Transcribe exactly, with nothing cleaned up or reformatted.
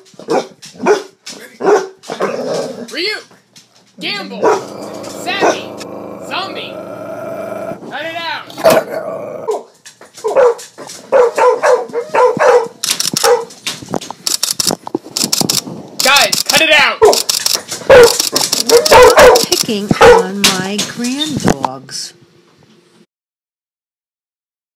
Ryuk! Gamble! Savvy! Zombie! Cut it out! Guys, cut it out! Picking on my granddogs.